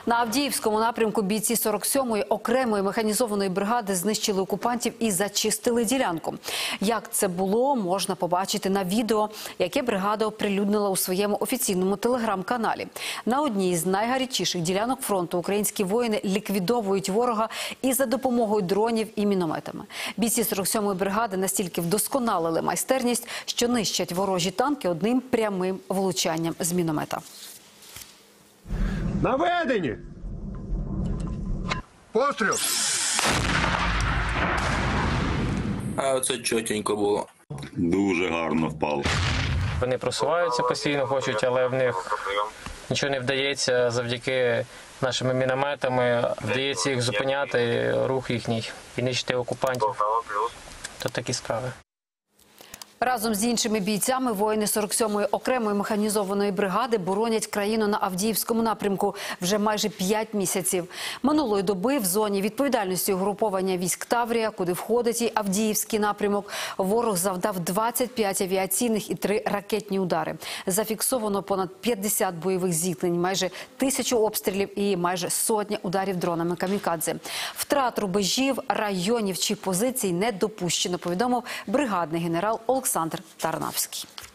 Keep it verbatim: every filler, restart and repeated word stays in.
На Авдіївському напрямку бійці сорок сьомої окремої механізованої бригади знищили окупантів і зачистили ділянку. Як це було, можна побачити на відео, яке бригада оприлюднила у своєму офіційному телеграм-каналі. На одній з найгарячіших ділянок фронту українські воїни ліквідовують ворога і за допомогою дронів і мінометами. Бійці сорок сьомої бригади настільки вдосконалили майстерність, що нищать ворожі танки одним прямим влучанням з міномета. Наведені! Постріл! А оце чотенько було. Дуже гарно впав. Вони просуваються постійно, хочуть, але в них нічого не вдається. Завдяки нашими мінометами вдається їх зупиняти, рух їхній, і нищити окупантів. То такі справи. Разом з іншими бійцями воїни сорок сьомої окремої механізованої бригади боронять країну на Авдіївському напрямку вже майже п'ять місяців. Минулої доби в зоні відповідальності угруповання військ Таврія, куди входить і Авдіївський напрямок, ворог завдав двадцять п'ять авіаційних і три ракетні удари. Зафіксовано понад п'ятдесят бойових зіткнень, майже тисячу обстрілів і майже сотня ударів дронами камікадзе. Втрат рубежів, районів чи позицій не допущено, повідомив бригадний генерал Олександр Тарнавський.